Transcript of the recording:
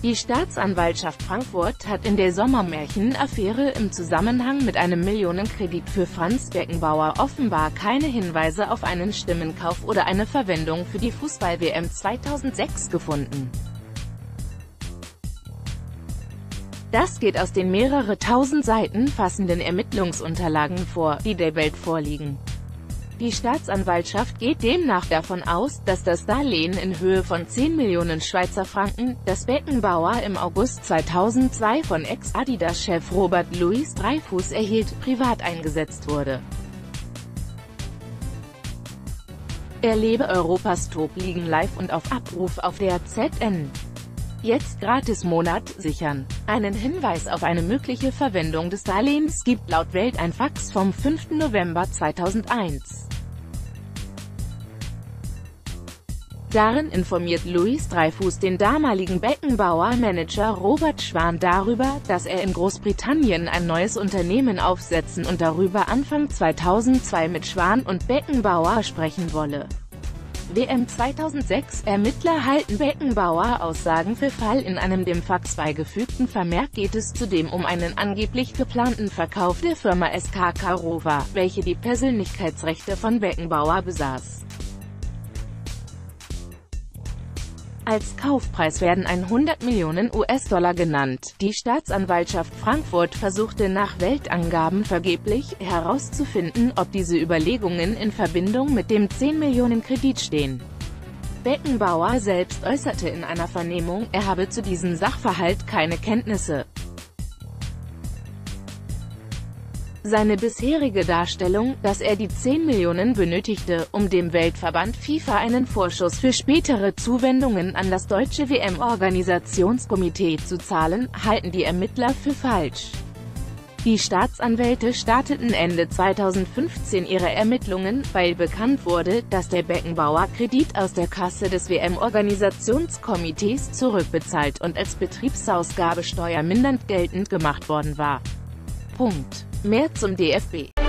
Die Staatsanwaltschaft Frankfurt hat in der Sommermärchen-Affäre im Zusammenhang mit einem Millionenkredit für Franz Beckenbauer offenbar keine Hinweise auf einen Stimmenkauf oder eine Verwendung für die Fußball-WM 2006 gefunden. Das geht aus den mehrere tausend Seiten fassenden Ermittlungsunterlagen vor, die der Welt vorliegen. Die Staatsanwaltschaft geht demnach davon aus, dass das Darlehen in Höhe von 10 Millionen Schweizer Franken, das Beckenbauer im August 2002 von Ex-Adidas-Chef Robert Louis Dreyfus erhielt, privat eingesetzt wurde. Erlebe Europas Top-Ligen live und auf Abruf auf der ZN. Jetzt Gratis-Monat sichern. Einen Hinweis auf eine mögliche Verwendung des Darlehens gibt laut Welt ein Fax vom 5. November 2001. Darin informiert Louis Dreyfus den damaligen Beckenbauer-Manager Robert Schwan darüber, dass er in Großbritannien ein neues Unternehmen aufsetzen und darüber Anfang 2002 mit Schwan und Beckenbauer sprechen wolle. WM 2006 Ermittler halten Beckenbauer Aussagen für Fall. In einem dem Fax beigefügten Vermerk geht es zudem um einen angeblich geplanten Verkauf der Firma SKK Rover, welche die Persönlichkeitsrechte von Beckenbauer besaß. Als Kaufpreis werden 100 Millionen US-Dollar genannt. Die Staatsanwaltschaft Frankfurt versuchte nach Weltangaben vergeblich, herauszufinden, ob diese Überlegungen in Verbindung mit dem 10 Millionen Kredit stehen. Beckenbauer selbst äußerte in einer Vernehmung, er habe zu diesem Sachverhalt keine Kenntnisse. Seine bisherige Darstellung, dass er die 10 Millionen benötigte, um dem Weltverband FIFA einen Vorschuss für spätere Zuwendungen an das deutsche WM-Organisationskomitee zu zahlen, halten die Ermittler für falsch. Die Staatsanwälte starteten Ende 2015 ihre Ermittlungen, weil bekannt wurde, dass der Beckenbauer-Kredit aus der Kasse des WM-Organisationskomitees zurückbezahlt und als Betriebsausgabe steuermindernd geltend gemacht worden war. Mehr zum DFB.